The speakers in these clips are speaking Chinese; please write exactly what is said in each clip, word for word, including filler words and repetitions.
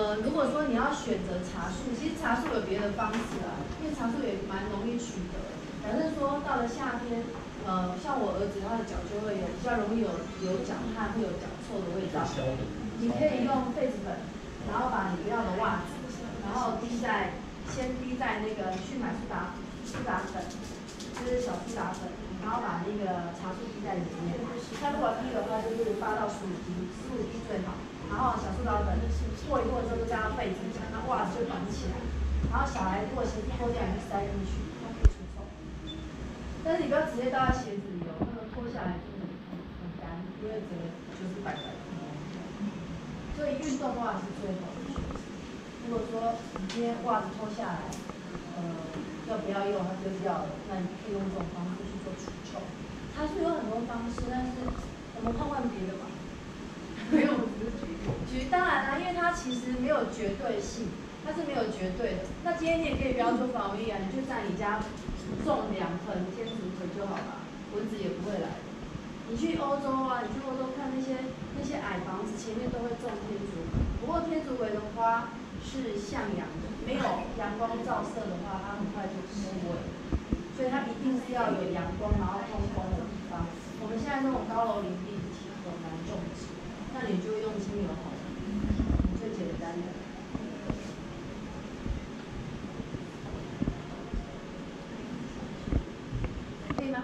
呃，如果说你要选择茶树，其实茶树有别的方式啊，因为茶树也蛮容易取得。反正说到了夏天，呃，像我儿子他的脚就会有比较容易有有脚汗，会有脚臭的味道。你可以用痱子粉，然后把你不要的袜子，然后滴在先滴在那个你去买苏打苏打粉，就是小苏打粉。然后把那个茶树滴在里面，它如果滴的话就是八到十五滴，十五滴最好。然后小苏打粉过一过之后就加到被子里，那袜子就绑起来。然后小孩如果鞋子脱掉，你就塞进去，它可以除臭。但是你不要直接倒在鞋子里哦，那个脱下来就是很很干，因为整个就是白白的。所以运动袜是最好的选择。如果说你今天袜子脱下来，呃，要不要用它丢掉了，那你可以用这种方式去做除臭。它是有很多方式，但是我们换换别的吧。没有，举当然啦，因为它其实没有绝对性，它是没有绝对的。那今天你也可以不要做防疫啊，你就在你家种两盆天竺葵就好了，蚊子也不会来。你去欧洲啊，你去欧洲看那些那些矮房子前面都会种天竺葵，不过天竺葵的花是向阳的，没有阳光照射的话，它很快就枯萎。所以它一定是要有阳光，然后通风的地方。我们现在这种高楼林立，其实很难种植，那你就用精油好了，最简单的。可以吗？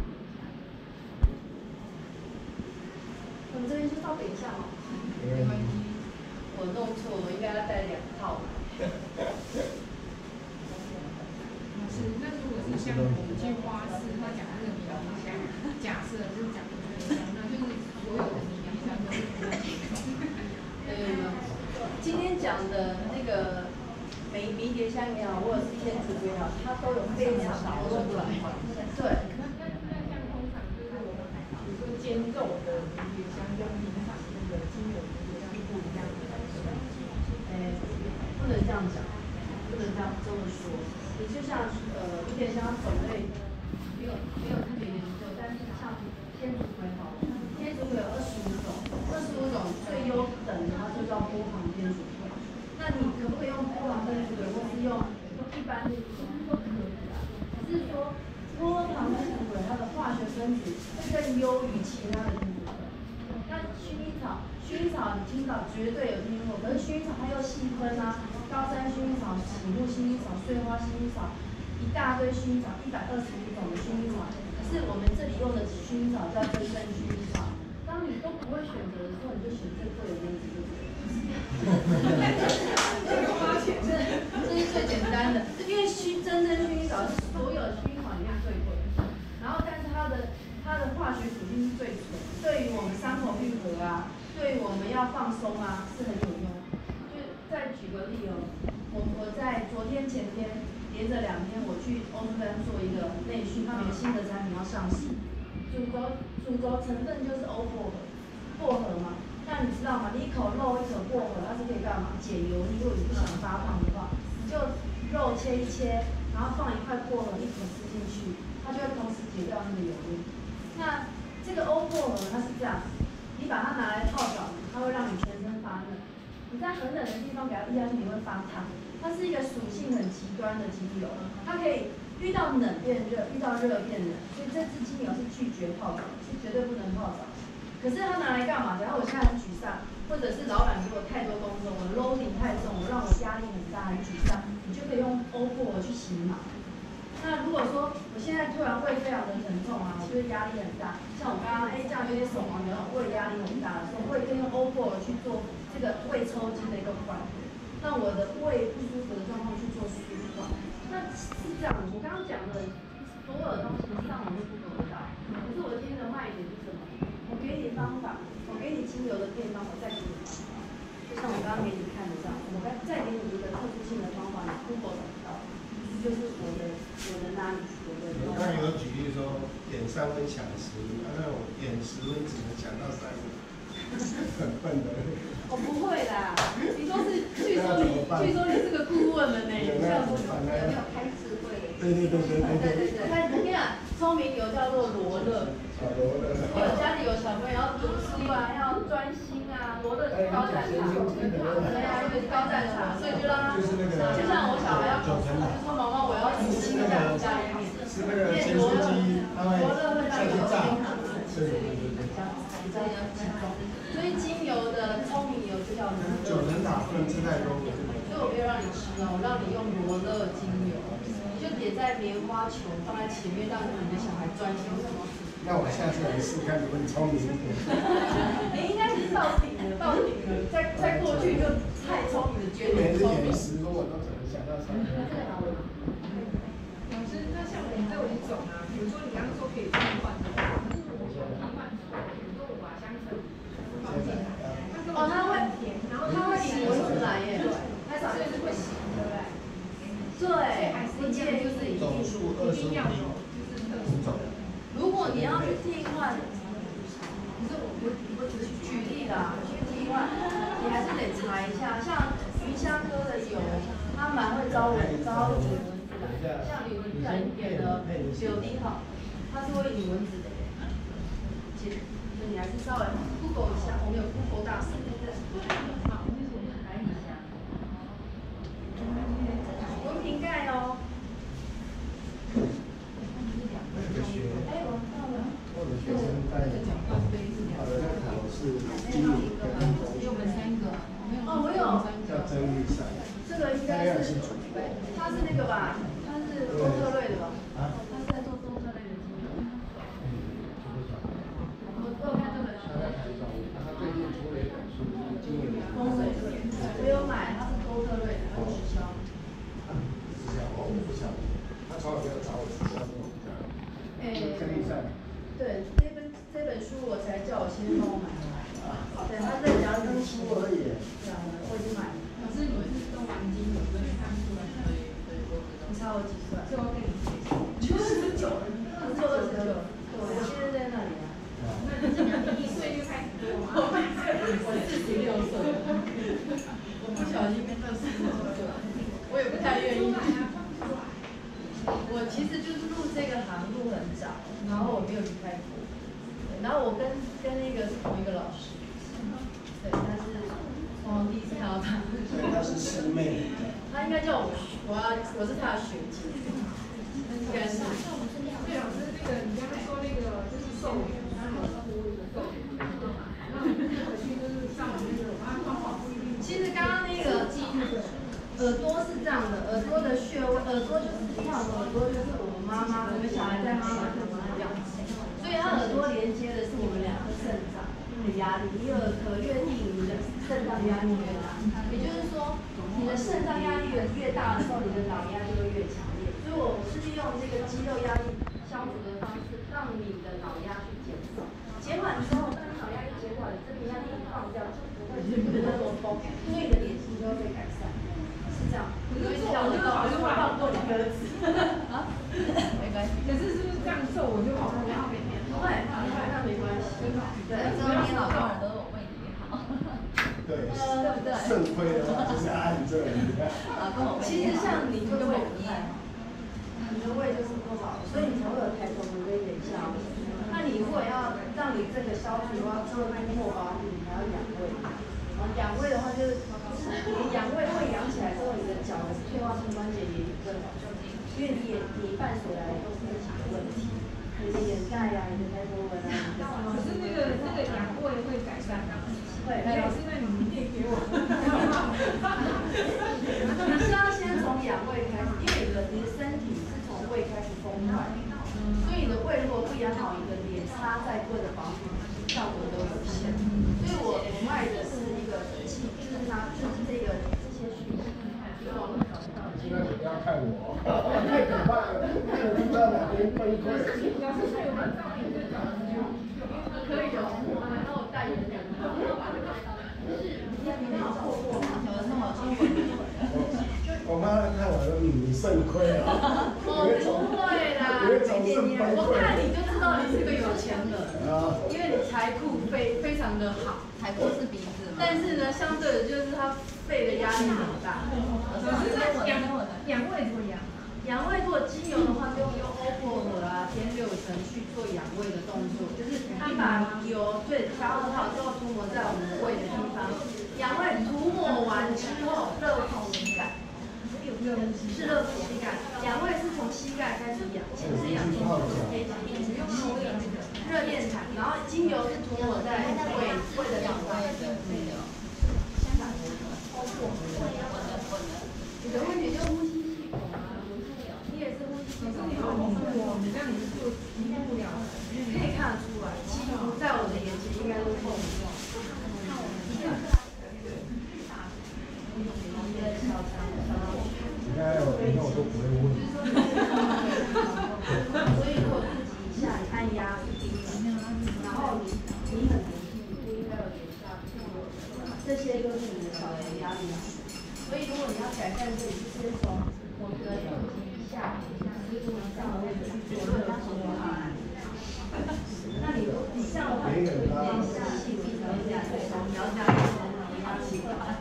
我们这边就稍等一下哦。没关系。我弄错，我应该要带两套。 是，那如果是像我们去花市，他讲那个迷迭香，假设就是讲迷迭香，那就是所有的迷迭香都是不能接受。 呃，今天讲的那个迷迷迭香也好，或者是天竺也好，它都有非常多的转换。对。 那那那像通常就是我们比如说煎肉的迷迭香跟平常那个精油迷迭香是不一样的。 哎，不能这样讲，不能这样这么说。你就像呃迷迭香种类没有没有特别研究，但是像天竺葵好，天竺葵有二十五种，二十五种最优等的它就叫波旁天竺葵。那你可不可以用波旁天竺葵，或是用用一般天竺葵都可以啊？只是说波旁天竺葵它的化学分子会更优于其他的天竺葵。那薰衣草，薰衣草你听到绝对有听过，可是薰衣草它又细分啊。高山薰衣草、起木薰衣草、碎花薰衣草，一大堆薰衣草，一百二十五种的薰衣草。可是我们这里用的薰衣草叫真正薰衣草。当你都不会选择的时候，你就选最贵的那几个。这这是最简单的，因为薰真正薰衣草是所有薰衣草里面最贵的，然后但是它的它的化学属性是最纯，对于我们伤口愈合啊，对于我们要放松啊是很有用。再举个例哦，我我在昨天前天连着两天，我去欧洲丹做一个内训，他们有新的产品要上市，主轴主轴成分就是欧薄荷，薄荷嘛，那你知道吗？你一口肉一口薄荷，它是可以干嘛？解油腻。如果你不想发胖的话，你就肉切一切，然后放一块薄荷一口吃进去，它就会同时解掉那个油腻。那这个欧薄荷它是这样，你把它拿来泡澡，它会让你全身发嫩。你在很冷的地方给它滴下去，你会发烫。它是一个属性很极端的精油，它可以遇到冷变热，遇到热变冷，所以这支精油是拒绝泡澡，是绝对不能泡澡。可是它拿来干嘛？假如我现在很沮丧，或者是老板给我太多工作，我 loading 太重，我让我压力很大，很沮丧，你就可以用欧薄荷去洗脑。那如果说我现在突然胃非常的疼痛啊，我觉得压力很大，像我刚刚哎这样有点手忙脚乱，胃压力很大的时候，我也可以用欧薄荷去做这个胃抽筋的一个缓解，让我的胃不舒服的状况去做舒缓。那是这样的，我刚刚讲的所有的东西上网都 Google 得到，可是我今天的卖点是什么？我给你方法，我给你精油的配方，我再给你方法。就像我刚刚给你看的这样，我再再给你一个特殊性的方法，你 Google 找不到。就是我的我的哪里我的。 你刚才有举例说点三分抢十，那我点十分只能抢到三分，很笨的。 我、哦、不会啦，你说是，据说你据说你是个顾问了呢，你叫做有没有开智慧的？ 对对对对对对对。 他我跟你讲，聪明油叫做罗勒。 罗勒。 有家里有小朋友要读书啊，要专心啊，罗勒高胆茶。对啊，对对，高赞茶，所以就让他， 就是那个， 就像我小孩要考试，就说妈妈我要吃清淡加一点， 是那个咸酥鸡，它会下去炸，对对对对。 所以精油的聪明油就叫罗勒。 九层塔不能吃太多。 所以我没有让你吃哦，我让你用罗勒精油，你就点在棉花球放在前面，让你的小孩专心什么。 那我下次来试看，你们聪明一点。 你应该是到顶了，到顶了，再再过去就太聪明了，绝对聪明。 十个我都只能想到三个。 老师，那像我们这五种啊，比如说你刚刚说可以替换的，可是我想替换出来，比如说我把香橙放进来， 哦，它会甜，然后它会引蚊子来耶，它所以是会洗，对不对？ 对，不建议就是一定一定要有，就是特殊的。 如果你要去替换，可是我我我只是举例啦，去替换，你还是得查一下，像鱼香科的油，它蛮会招蚊招引蚊子的，像你们染一点的柳丁好，它是会引蚊子的。其实你还是稍微 Google 一下，我们有 Google 大师。好，那是我们来一下。文瓶盖哦。哎，我到了。 或者学生带好的那考是精油跟只有我们三个， 哦，我有。 叫真绿色。 这个应该是，它是那个吧？它是多特类的吧？啊。它是在做多特类的精油。我我有看这本书。 他最近出了一本书，精油。 风水学，我有买，它是多特类的，它是直销。 直销，我不晓得。他从来没有找我直销这种的。哎。真绿色。对，这本这本书我才叫我先帮我买回来。对，他在讲跟书而已。对啊，我已经买了。 可是你们是用黄金的，所以看出来可以可以多知道。 你差我几岁？ 这我跟你说， 九十九，你做二十九，我现在在那里啊。 那你一岁就开始做吗？ 我四十六岁，我不小心跟二十六岁，我也不太愿意。我其实就是入这个行入很早，然后我没有离开过，然后我跟跟那个是同一个老师，对，他是我第一次看到他， 所以他是师妹。 他应该叫我，我要我是他的学姐，应该是。 对，老师，那个你刚刚说那个就是寿元，然后我有个寿元，那回去就是上那个，然后方法不一定。 其实刚刚那个耳朵是这样的，耳朵的穴位，耳朵就是像耳朵就是我们妈妈，我们小孩在妈妈身上这样子，所以它耳朵连接的是我们两个肾脏的压力，你耳壳越硬，你的肾脏压力越大，也就是说，你的肾脏压力越越大的时候，你的脑压就会越强烈。所以我是利用这个肌肉压力消除的方式，让你的脑压去减少，减缓之后，当你脑压力减缓，这个压力一放掉，就不会不会那么疯，因为你的脸型就会被改善。是这样，因为这样我就好像放过你鸽子啊，没关系。 可是是不是这样做我就好不好？ 不会，那没关系。对，这边老多人都有为你好。 对， 对不对？ 肾亏的话就是按这里。 啊，跟我其实像你就胃不太好，你的胃就是不好，所以你才会有抬头纹跟眼消。那你如果要让你这个消除的话，除了突破保养，你还要养胃。养胃的话就是，你养胃胃养起来之后，你的脚的退化性关节也有更好，因为你也你伴随来都是这几个问题，你的眼袋呀、你的抬头纹啊，你的可是那个那个养胃会改善吗？ 会。 老师，那你明天给我。 你是要先从养胃开始，因为你的你的身体是从胃开始崩坏，所以你的胃如果不养好，你的脸擦再贵的保养效果都有限。所以我我卖的是一个气，就是拿就是这个这些讯息，就网络找到。 现在你不要看我，太可怕了，看了不知道哪边崩溃。 要是有人照你这脚就可以有，然后我带你两个，就是你你好过过吗？有那么辛苦。 我妈看我说你肾亏啊。 哦，不会啦，我看你就知道你是个有钱人，因为你财库非非常的好， 财库是鼻子嘛。 但是呢，相对的就是他肺的压力很大。 可是养养胃怎么养？ 养胃如果精油的话，就用欧薄荷啊、天柳橙去做养胃的动作，就是你把油对调和好之后涂抹在我们胃的地方。养胃涂抹完之后， 是热敷膝盖，两位是从膝盖开始养，先是养从热电毯，然后精油是涂抹在胃胃的地方。你的问题就是呼吸系统啊，你也是呼吸系统。 你好恐怖哦！你这样你是做医不了的。 可以看得出来，几乎在我的眼前应该都是透明状。 应该我平常我都不会问。 所以如果自己一下你按压是低的，然后你你很年轻，你不应该有点下去，这些都是你的小的压力。所以如果你要改善这里，就先从我们的肚脐以下十度以上的位置去做热敷啊。那你你这样的话，你就会变细细条加对，你要加压气。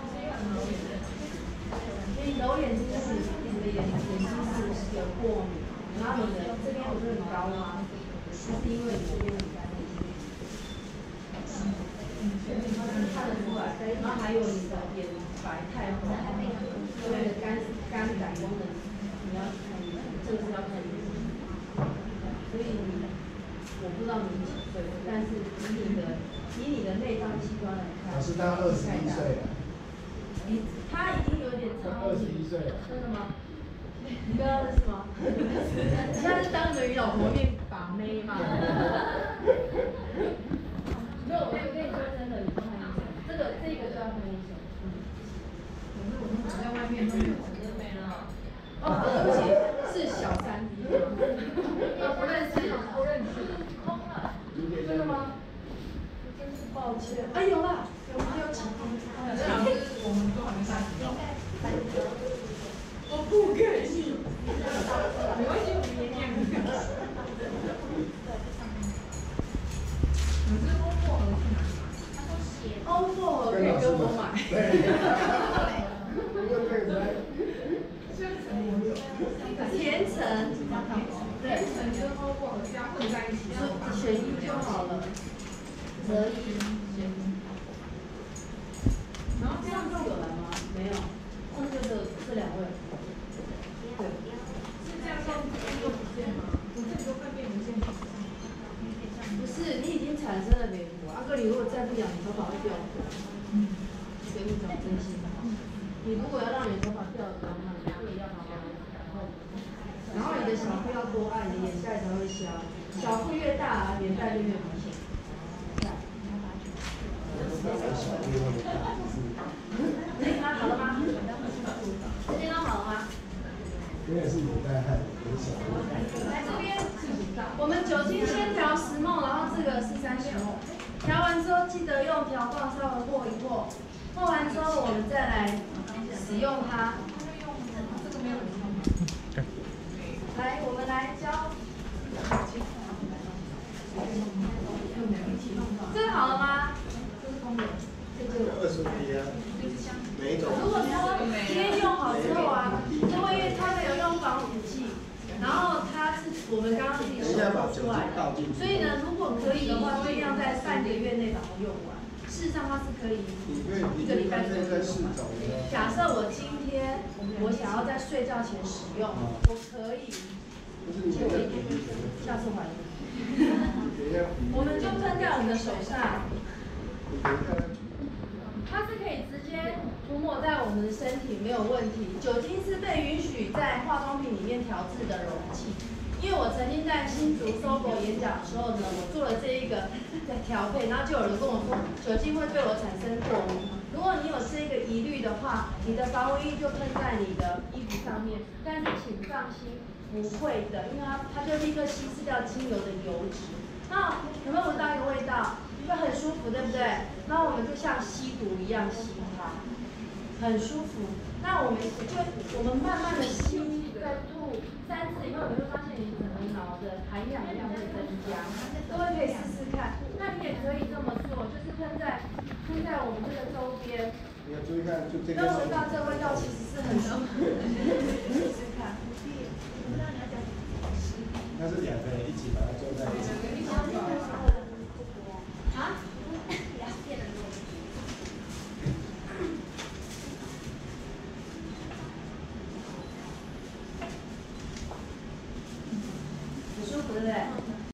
所以揉眼睛是你的眼眼睛是有过敏，然后你的这边不是很高吗？是因为你这边很干净。看得出来，然后还有你的眼白太红，对肝肝胆功能你要看一下，这个是要看一下。所以你我不知道你几岁，但是以你的以你的内脏器官来看， 老师他二十一岁了。 你他已经有点超。 二十一岁了。 真的吗？你刚刚是什么？你现在是当着你老婆面把妹吗？没有，我跟你说真的，你不看医生，这个这个就要看医生。 可是我们在外面都没有真没了。 哦，对不起，是小三 D。我不认识，不认识。空了。真的吗？真是抱歉。哎，有啦，有没有请空？ 老师，我们都还没开始用。 我不可以。 没关系，我们也这样子。可是欧薄荷去哪里买？他说写欧薄荷可以跟我买。甜橙， 甜橙跟欧薄荷是要混在一起的， 选一就好了。择一。 然后这样就有来吗？没有，那这个这两位。对。 是这样用就不见吗？我这里都快变无限体。 不是，你已经产生了美国。阿哥，你如果再不养，你头发会掉光。嗯。给你讲真心话。你如果要让你头发掉光，那你就要好好养。然后你的小腹要多爱，你的眼袋才会消。小腹越大，眼袋就越明显。这地方好了吗？这地方好了吗？ 我也是眼袋汗，很小。 来这边，我们酒精先调十梦，然后这个是三十梦。调完之后记得用调棒稍微和一和，和完之后我们再来使用它。 这个没有很痛吗？ 来，我们来教。这个好了吗？这是空的。 二十滴啊，每一种。 如果说今天用好之后啊，因为它没有用防腐剂，然后它是我们刚刚自己手做出来的，所以呢，如果可以的话，尽量在半个月内把它用完。事实上它是可以一个礼拜左右用完。假设我今天我想要在睡觉前使用，我可以，下次还你。我们就喷在我们的手上。它是可以直接涂抹在我们的身体，没有问题。酒精是被允许在化妆品里面调制的溶剂。因为我曾经在新竹 S O G O 演讲的时候呢，我做了这一个的调配，然后就有人跟我说酒精会对我产生过敏。如果你有这个疑虑的话，你的防蚊液就喷在你的衣服上面，但是请放心，不会的，因为它它就立刻稀释掉精油的油脂。那有没有闻到一个味道？就很舒服，对不对？然后我们就像吸毒一样吸它，很舒服。那我们就我们慢慢的吸，再吐三次以后，你会发现你整个脑的含氧量会增加。各位可以试试看。那你也可以这么做，就是喷在喷在我们这个周边。 你要注意看，就这个。 那闻到这味道其实是很舒服的，试试看。 那是两个人一起把它做在一起。 啊？ 舒服，对不对？